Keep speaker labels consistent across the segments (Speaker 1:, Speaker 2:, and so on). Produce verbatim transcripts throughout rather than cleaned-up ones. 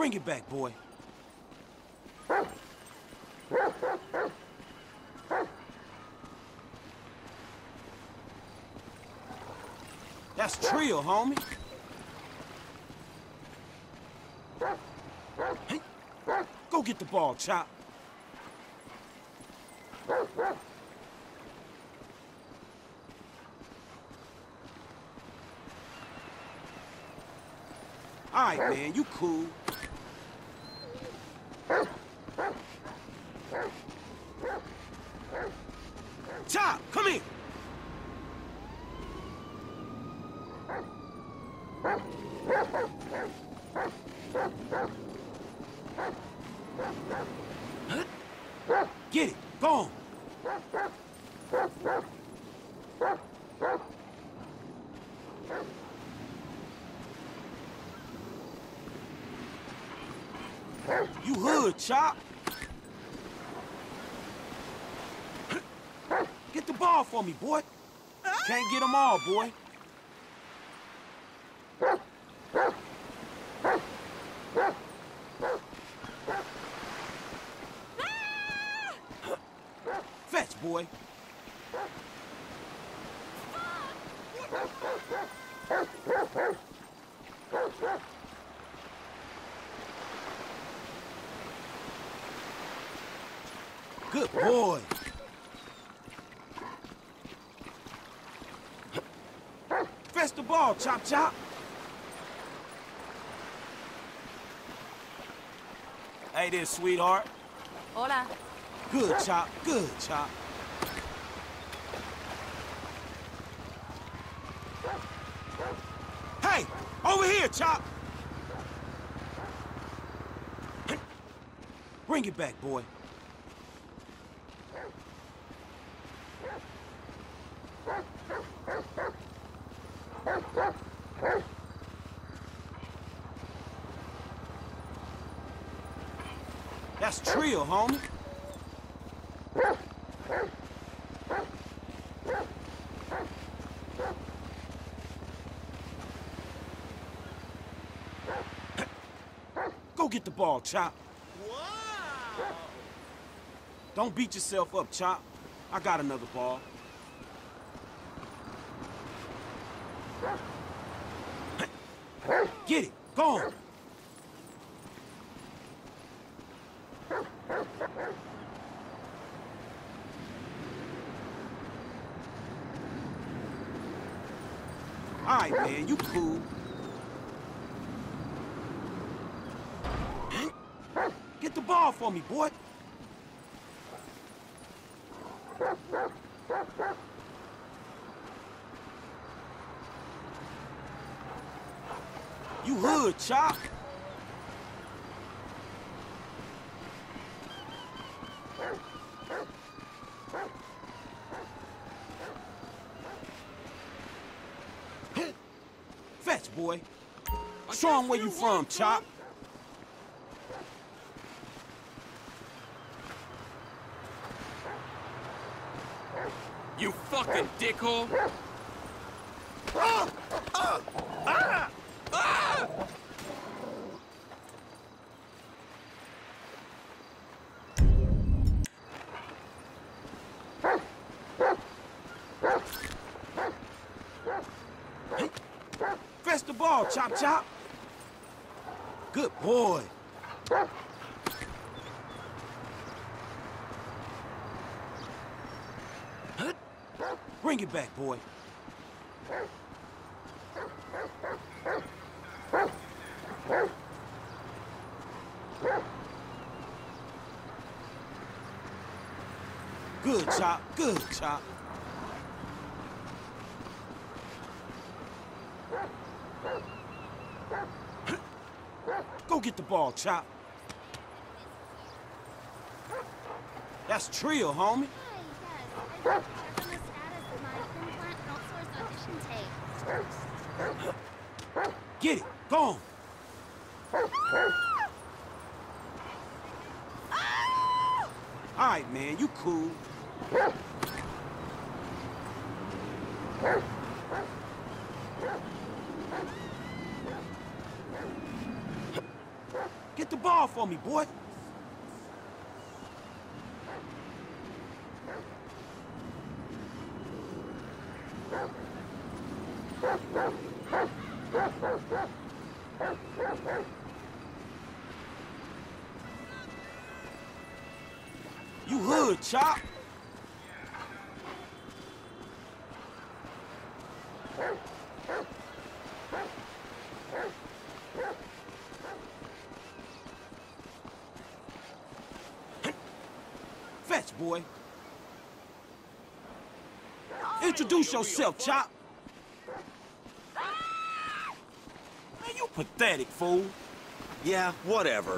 Speaker 1: Bring it back, boy. That's trio, homie. Hey, go get the ball, Chop. All right, man, you cool. Chop, come here. Get it, go on. You hood, Chop. Get the ball for me, boy. Can't get them all, boy. Fetch, boy. Good boy. Fetch the ball, Chop Chop. Hey there, sweetheart.
Speaker 2: Hola.
Speaker 1: Good, Chop. Good, Chop. Hey, over here, Chop. Bring it back, boy. That's trio, homie. Go get the ball, Chop.
Speaker 3: Wow!
Speaker 1: Don't beat yourself up, Chop. I got another ball. Get it. Go on. All right, man, you cool. Get the ball for me, boy. You hood, Chop. Fetch, boy. Show 'em where you from, Chop.
Speaker 3: You fucking dickhole!
Speaker 1: Ah! Ah! Ah! Ah! Fetch the ball, Chop Chop. Good boy. Bring it back, boy. Good, Chop. Good, Chop. Go get the ball, Chop. That's trio, homie. Get it. Go on. All right, man. You cool. for me, boy. You hood, Chop. Fetch, boy. Introduce yourself, Chop. Man, you pathetic, fool.
Speaker 2: Yeah, whatever.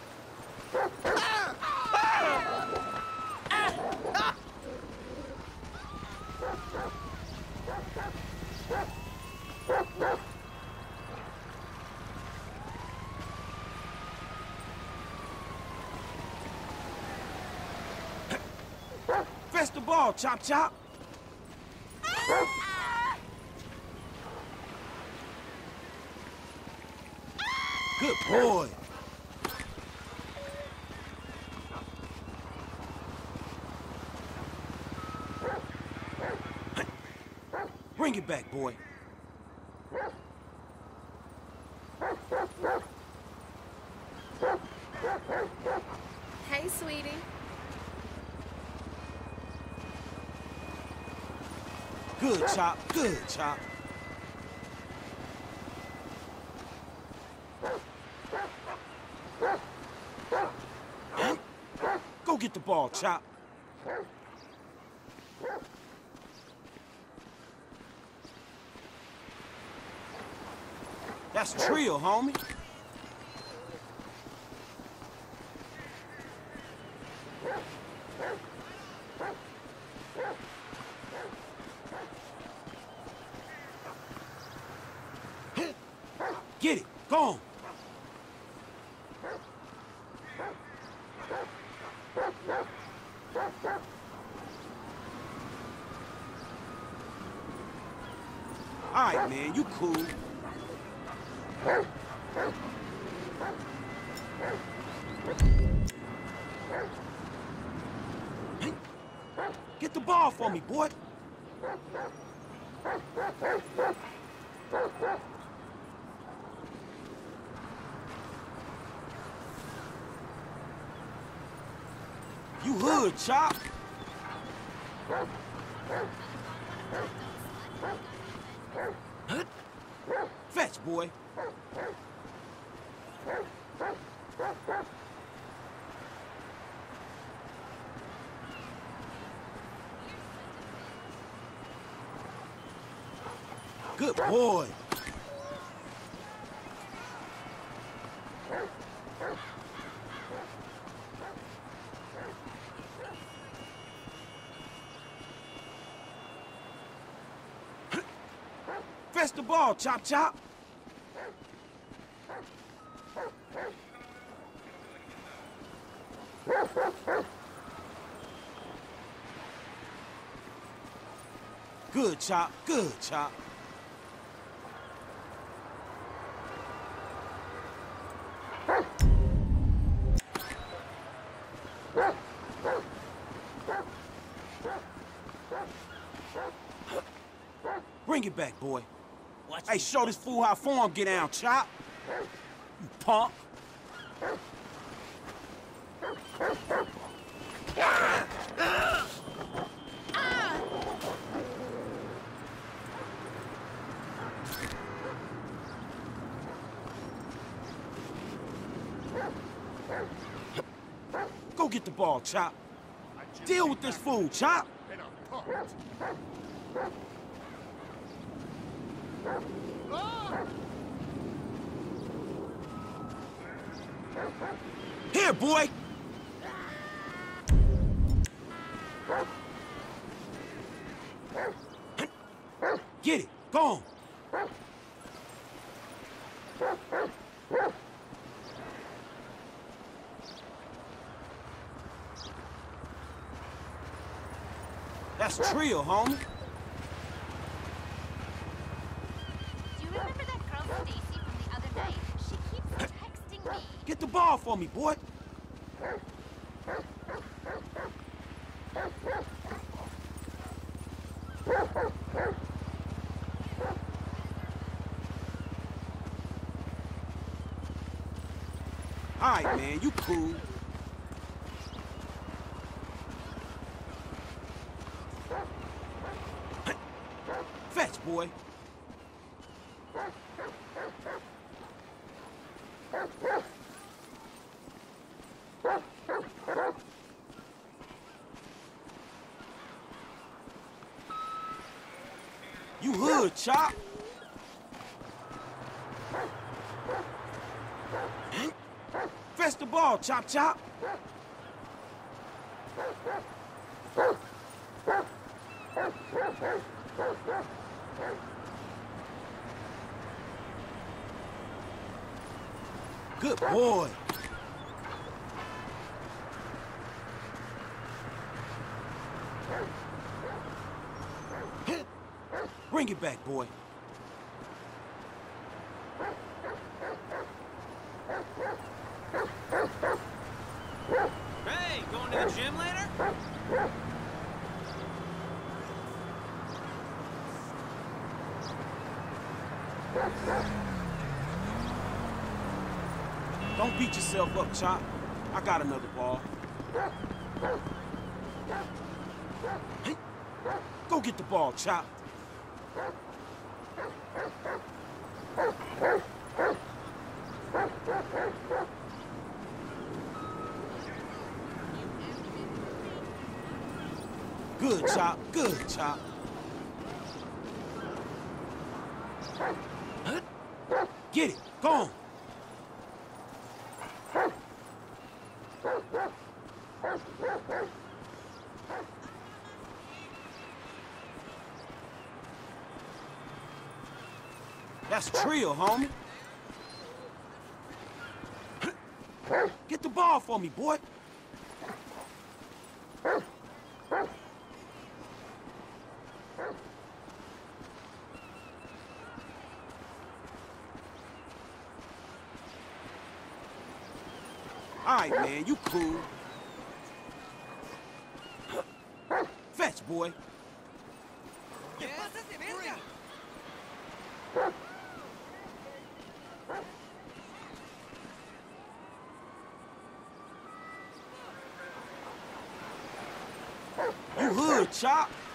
Speaker 1: Fetch the ball, Chop Chop. Good boy. Bring it back, boy.
Speaker 4: Hey, sweetie.
Speaker 1: Good, Chop. Good, Chop. Go get the ball, Chop. That's trio, homie. Get it. Go on. All right, man. You cool. Get the ball for me, boy. You hood, Chop. Fetch, boy. Good boy. Fetch the ball, Chop Chop. Good, Chop. Good, Chop. Bring it back, boy.
Speaker 3: Watch
Speaker 1: Hey, show this fool how form get down, Chop. You punk. Go get the ball, Chop. Deal with this fool, Chop. Here, boy. Get it. Go on. That's trio, homie.
Speaker 5: Do you remember that girl Stacy from the other night? She keeps texting me.
Speaker 1: Get the ball for me, boy. All right, man, you cool. Fetch, boy. You hood, Chop. Fetch the ball, Chop Chop. Good boy. Bring it back, boy.
Speaker 3: Hey, going to the gym later?
Speaker 1: Don't beat yourself up, Chop. I got another ball. Hey, go get the ball, Chop. Good, Chop. Good, Chop. Get it. Go on. That's Trill, homie. Get the ball for me, boy. All right, man, you cool. Fetch, boy. You hood, Chop.